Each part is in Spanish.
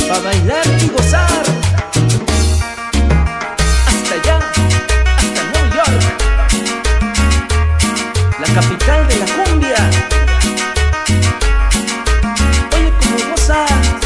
pa' bailar y gozar. Hasta allá, hasta New York, la capital de la cumbia. Oye, cómo goza.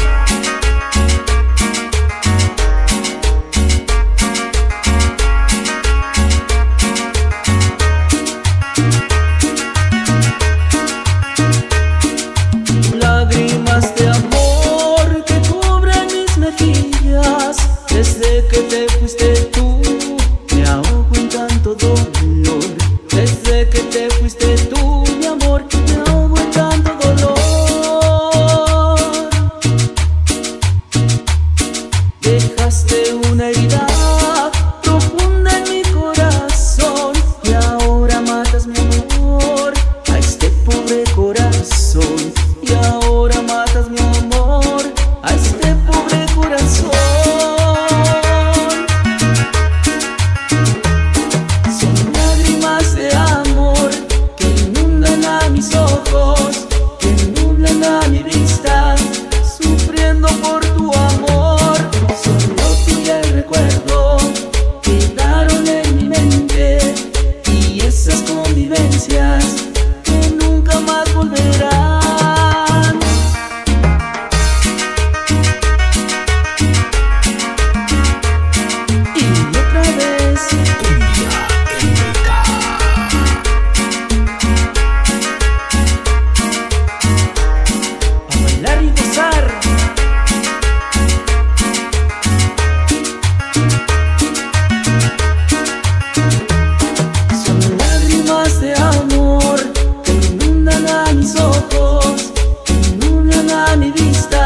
Lágrimas de amor que cubren mis mejillas. Desde que te fuiste tú, me ahogo en tanto dolor. Desde que te fuiste tú, mi amor, me ahogo en tanto dolor. Dejaste una herida profunda en mi corazón y ahora matas, mi amor, a este pobre corazón. Y ahora matas, mi amor, a este pobre corazón. Son lágrimas de amor que inundan a mis ojos, que nublan a mi vista, sufriendo por tu amor. Solo tú y el recuerdo quedaron en mi mente, y esas convivencias que nunca más volverán. Ojos que nublan a mi vista,